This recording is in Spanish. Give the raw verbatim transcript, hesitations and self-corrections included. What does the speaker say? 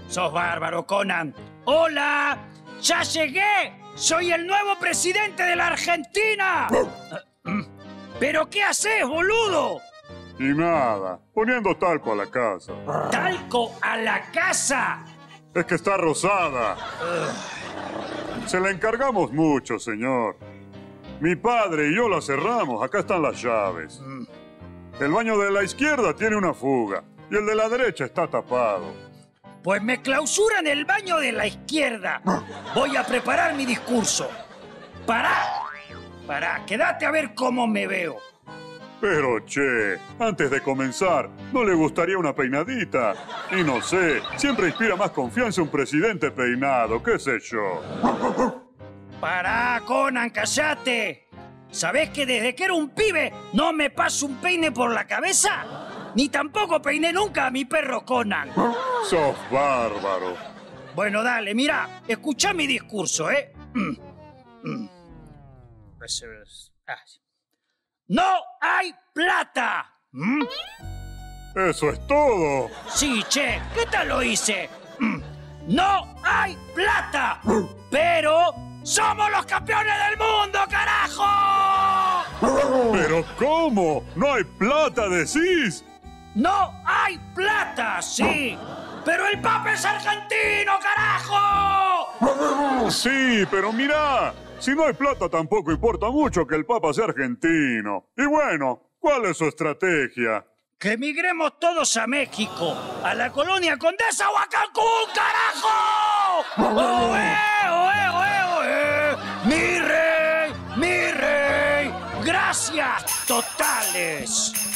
Sos bárbaro, Conan. ¡Hola! ¡Ya llegué! ¡Soy el nuevo presidente de la Argentina! ¿Pero qué haces, boludo? Y nada, poniendo talco a la casa. ¿Talco a la casa? Es que está rosada. Se la encargamos mucho, señor. Mi padre y yo la cerramos. Acá están las llaves. El baño de la izquierda tiene una fuga y el de la derecha está tapado. Pues me clausuran el baño de la izquierda. Voy a preparar mi discurso. Pará. Pará, quédate a ver cómo me veo. Pero, che, antes de comenzar, ¿no le gustaría una peinadita? Y no sé, siempre inspira más confianza un presidente peinado, qué sé yo. Pará, Conan, callate. ¿Sabés que desde que era un pibe no me paso un peine por la cabeza? Ni tampoco peiné nunca a mi perro Conan. Sos bárbaro. Bueno, dale, mira, escuchá mi discurso, ¿eh? Mm. Mm. ¡No hay plata! ¿Mm? ¡Eso es todo! Sí, che, ¿qué tal lo hice? Mm. ¡No hay plata! ¡Pero somos los campeones del mundo, carajo! ¿Pero cómo? ¿No hay plata, decís? ¡No hay plata, sí! ¡Pero el Papa es argentino, carajo! Sí, pero mirá, si no hay plata tampoco importa mucho que el Papa sea argentino. Y bueno, ¿cuál es su estrategia? Que emigremos todos a México, a la colonia Condesa o a Cancún, carajo. ¡Oe, oe, oe, oe! ¡Mi rey, mi rey! ¡Gracias totales!